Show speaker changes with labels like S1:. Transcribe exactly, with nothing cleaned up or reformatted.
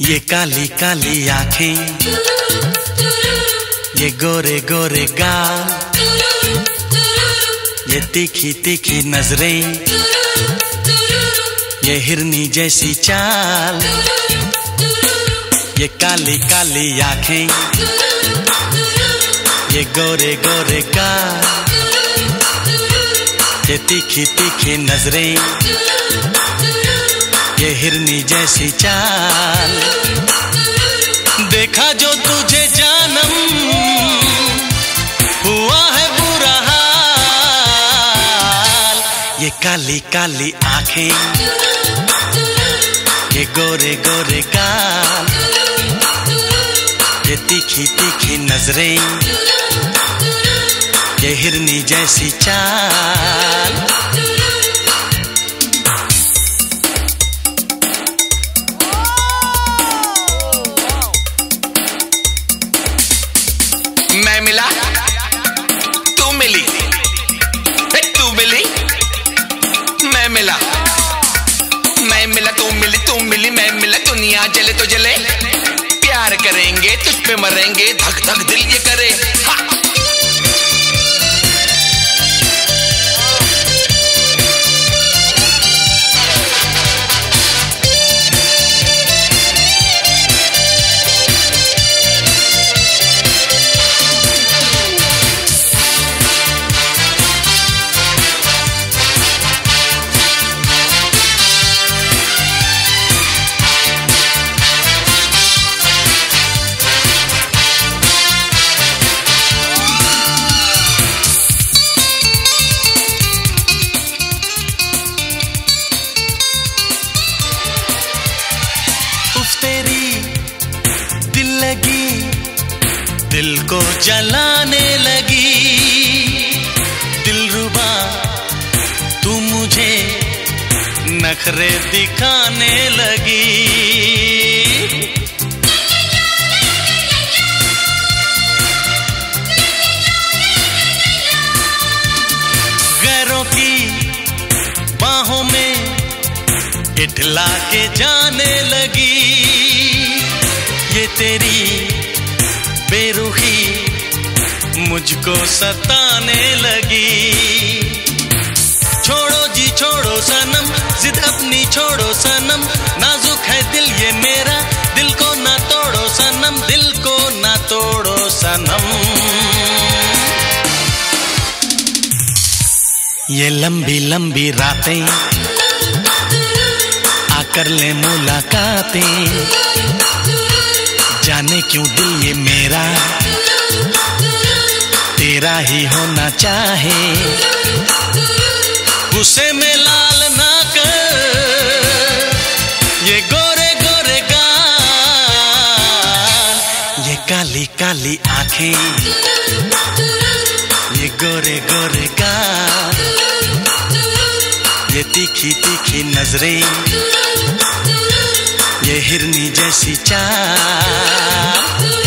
S1: ये काली काली आंखें, ये गोरे गोरे गाल, ये तीखी तीखी नजरें, ये हिरनी जैसी चाल। ये काली काली आंखें, ये गोरे गोरे गाल, ये तीखी तीखी नजरें, ये हिरनी जैसी चाल। देखा जो तुझे जानम, हुआ है बुरा हाल। ये काली काली आंखें, ये गोरे गोरे गाल, ये तीखी तीखी नजरें, ये हिरनी जैसी चाल।
S2: मैं मिला, तू मिली, तू मिली, मैं मिला, मैं मिला, तू मिली, तू मिली, मैं मिला। दुनिया जले तो जले, प्यार करेंगे तुझ पे मरेंगे, धक धक दिल ये करे। हाँ।
S1: तेरी दिल लगी, दिल को जलाने लगी। दिलरुबा तू मुझे नखरे दिखाने लगी। गैरों की बाहों में इठला के जाने लगी। ये तेरी बेरुखी मुझको सताने लगी। छोड़ो जी छोड़ो सनम, जिद अपनी छोड़ो सनम, नाजुक है दिल ये मेरा, दिल को ना तोड़ो सनम, दिल को ना तोड़ो सनम। ये लंबी लंबी रातें आकर ले मुलाकातें, जाने क्यों दिल ये मेरा तेरा ही होना चाहे। गुस्से में लाल ना कर ये गोरे गोरे गाल, ये काली काली आंखें, ये गोरे गोरे गाल, ये तीखी तीखी नजरें, ये हिरनी जैसी चाल।